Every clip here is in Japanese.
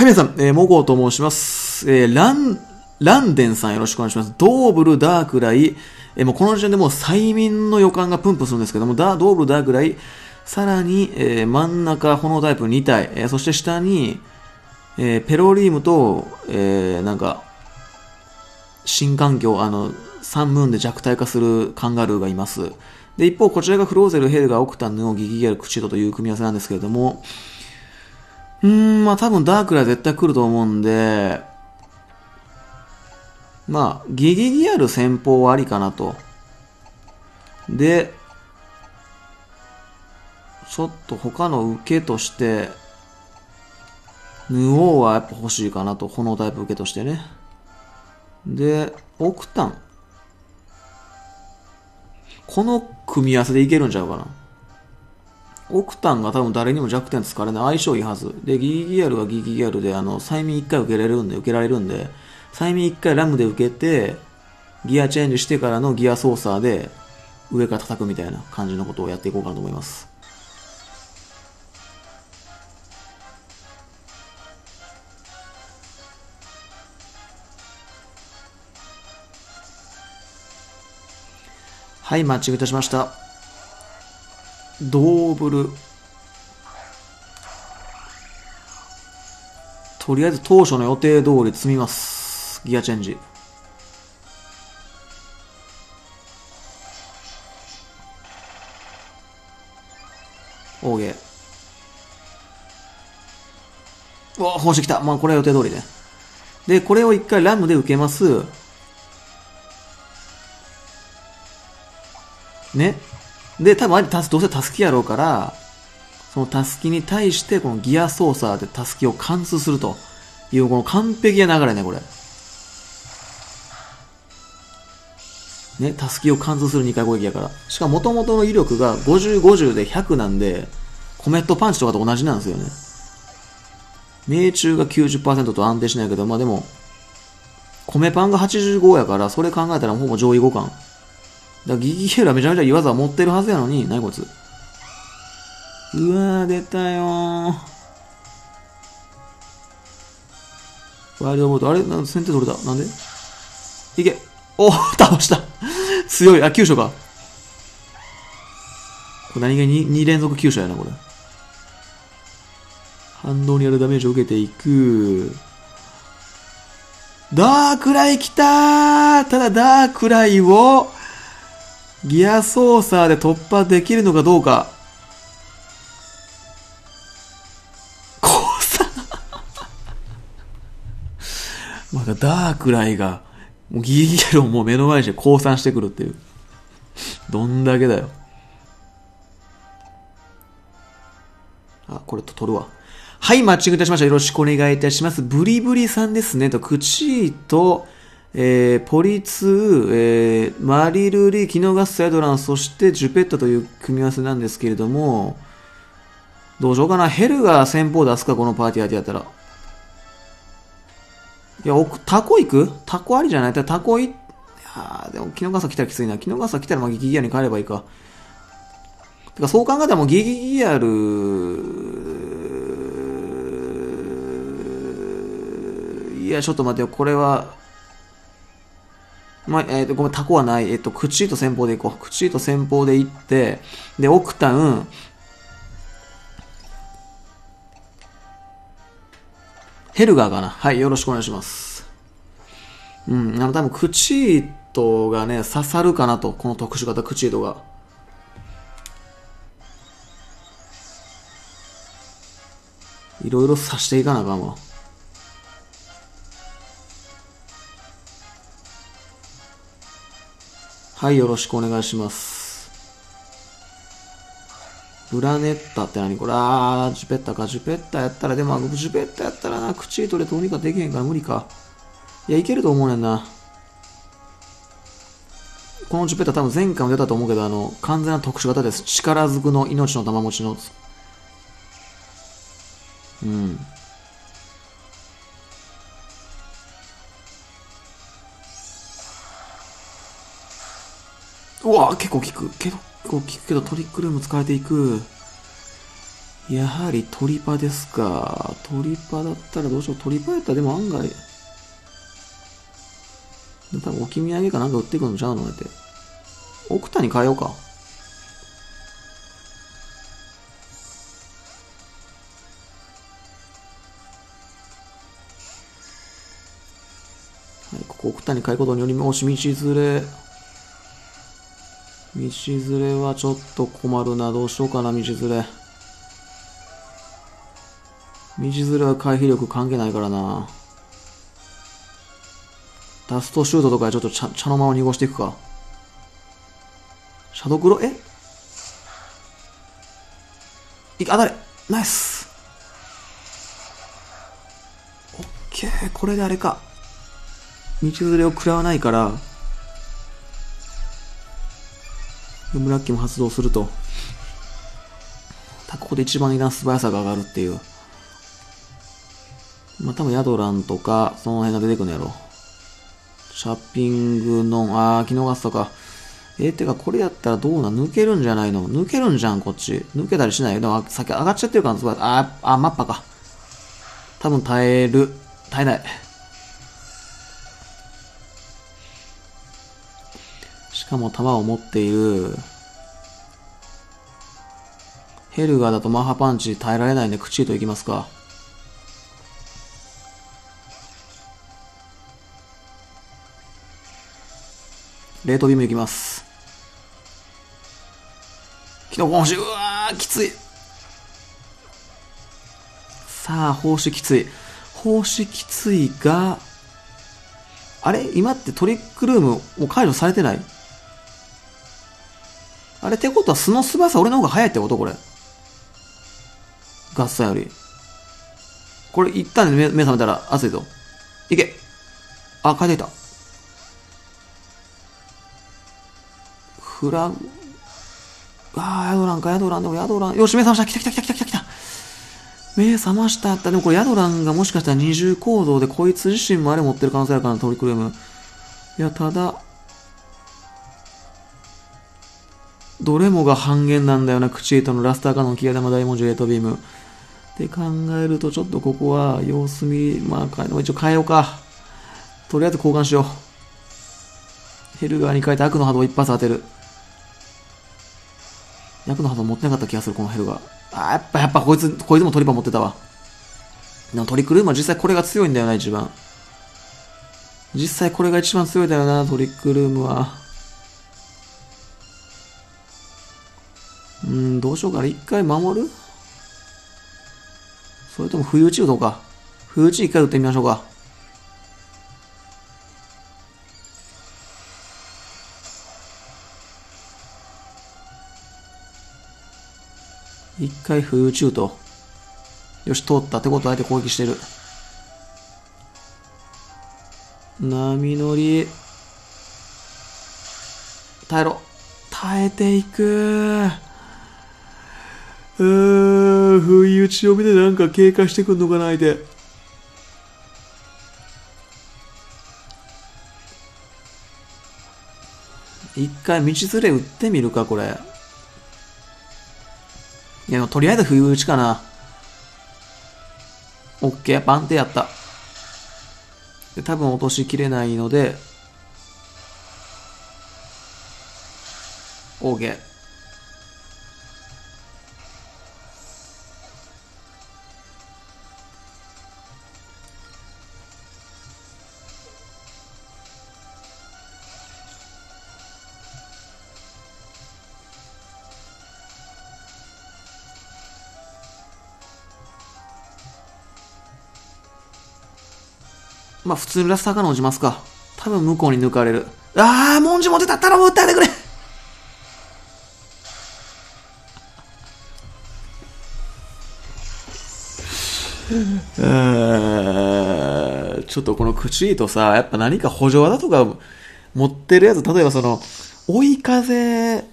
はい、皆さん、モゴーと申します。ランデンさんよろしくお願いします。ドーブル、ダークライ、もうこの時点でもう催眠の予感がプンプンするんですけども、ドーブル、ダークライ、さらに、真ん中、炎タイプ2体、そして下に、ペロリームと、なんか、新環境、サンムーンで弱体化するカンガルーがいます。で、一方、こちらがフローゼル、ヘルガー、オクタン、ヌオ、ギギギャル、クチドという組み合わせなんですけれども、まあ多分ダークライ絶対来ると思うんで、まあ、ギギギャル先方はありかなと。で、ちょっと他の受けとして、ヌオーはやっぱ欲しいかなと。炎タイプ受けとしてね。で、オクタン。この組み合わせでいけるんちゃうかな。オクタンが多分誰にも弱点つかれない相性いいはず。で、ギギギャルはギギギャルで、催眠1回受けられるんで、催眠1回ラムで受けて、ギアチェンジしてからのギア操作で、上から叩くみたいな感じのことをやっていこうかなと思います。はい、マッチングいたしました。ドーブル。とりあえず当初の予定通り積みます。ギアチェンジ。オーゲー。うわ、星来た。まあこれは予定通りね。で、これを一回ラムで受けます。ね。で、多分どうせタスキやろうから、そのタスキに対してこのギア操作でタスキを貫通するというこの完璧な流れね、これ。ね、タスキを貫通する2回攻撃やから。しかも元々の威力が50、50で100なんで、コメットパンチとかと同じなんですよね。命中が 90% と安定しないけど、まあでも、コメパンが85やから、それ考えたらほぼ上位互換。だからギギヘルはめちゃめちゃいい技を持ってるはずやのに、何こいつ。うわー、出たよー。ワイルドボート、あれなん先手取れた。なんでいけ。お倒した。強い。あ、急所か。これ何気に2連続急所やな、これ。反動によるダメージを受けていく。ダークライ来たー。ただダークライを、ギア操作で突破できるのかどうか。まだダークライが、もうギリギリをもう目の前にして降参してくるっていう。どんだけだよ。あ、これと取るわ。はい、マッチングいたしました。よろしくお願いいたします。ブリブリさんですね。クチーと、ポリツー、マリルリ、キノガスサイドラン、そしてジュペッタという組み合わせなんですけれども、どうしようかな。ヘルが先方出すか、このパーティーやったら。いや、タコ行く？タコありじゃない？タコい、いやでも、キノガサ来たらきついな。キノガサ来たらまあギギギアに変えればいいか。てか、そう考えたらもうギギギアル、いや、ちょっと待ってよ。これは、まあ、ごめん、タコはない。クチーと先方で行こう。クチーと先方で行って、で、オクタン、ヘルガーかな。はい、よろしくお願いします。多分クチートがね、刺さるかなと。この特殊型クチートが。いろいろ刺していかなあかんわ。はい、よろしくお願いします。ブラネッタって何これ。ジュペッタか。ジュペッタやったら、でも、ジュペッタやったらな、クチートでどうにかできへんから無理か。いや、いけると思うねんな。このジュペッタ多分前回も出たと思うけど、完全な特殊型です。力ずくの命の玉持ちの。うわ結構効く。結構効くけどトリックルーム使えていく。 やはりトリパですか。トリパだったらどうしよう。トリパやったらでも案外、多分置き土産かなんか売ってくるのちゃうのって。奥田に変えようか。はい、ここ奥田に変えることにより、もし道連れ。道連れはちょっと困るな。どうしようかな、道連れ。道連れは回避力関係ないからな。ダストシュートとかでちょっと茶の間を濁していくか。シャドウクロ、当たれナイスオッケー、これであれか。道連れを食らわないから、ムラッキも発動すると。ここで一番値段素早さが上がるっていう。まあ、多分ヤドランとか、その辺が出てくるんやろ。シャッピングの、昨日ガスとか。てかこれやったらどうな、抜けるんじゃないの？抜けるんじゃん、こっち。抜けたりしないよ。でもさっき上がっちゃってるから、マッパか。多分耐えない。しかも弾を持っている。ヘルガーだとマッハパンチ耐えられないんで、口といきますか。レートビームいきます。キノコ星、うわー、きつい。さあ、奉仕きつい。奉仕きついが、あれ今ってトリックルームもう解除されてない？あれってことは素の素早さ俺の方が早いってことこれ。ガッサより。これ一旦目覚めたら熱いぞ。いけ。変えていた。フラグ。ヤドランか、ヤドラン。でもヤドラン。よし、目覚ました。来た。目覚ました。でもこれヤドランがもしかしたら二重行動でこいつ自身もあれ持ってる可能性あるからな、トリクルーム。いや、ただ、どれもが半減なんだよな、クチートのラスターカノン、キヤダマ大文字、レートビーム。って考えると、ちょっとここは様子見、一応変えようか。とりあえず交換しよう。ヘルガーに変えて悪の波動を一発当てる。悪の波動持ってなかった気がする、このヘルガー。やっぱこいつもトリパ持ってたわ。でもトリクルームは実際これが強いんだよな、一番。実際これが一番強いんだよな、トリクルームは。どうしようかな。一回守る？それとも不意打ち打とうか。不意打ち一回打ってみましょうか。一回不意打ち打とう。よし、通ったってことは相手攻撃してる。波乗り。耐えろ。耐えていく。不意打ちを見てなんか経過してくんのかな、相手。一回道連れ打ってみるか、これ。いや、とりあえず不意打ちかな。オッケー、番手やった。で多分落としきれないので、オーケー。まあ普通にラスターカノン打ちますか。多分向こうに抜かれる。文字持ってた。頼む、打ってあげてくれ。ちょっとこのクチーとさ、やっぱ何か補助技とか持ってるやつ、例えばその、追い風、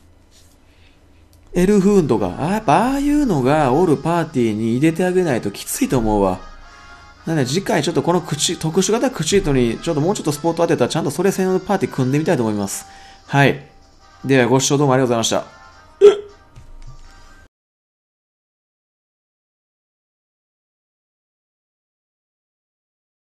エルフーンとか、やっぱああいうのがおるパーティーに入れてあげないときついと思うわ。なんで次回ちょっとこの特殊型クチートにちょっともうちょっとスポット当てたらちゃんとそれ専用のパーティー組んでみたいと思います。はい。ではご視聴どうもありがとうございました。